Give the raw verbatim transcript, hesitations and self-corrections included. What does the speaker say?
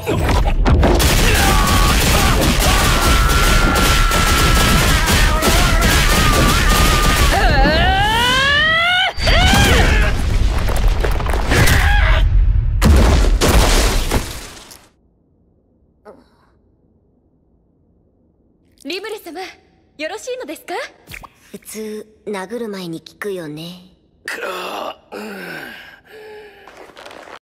リムル様、よろしいのですか？ 普通殴る前に聞くよね。 か、うん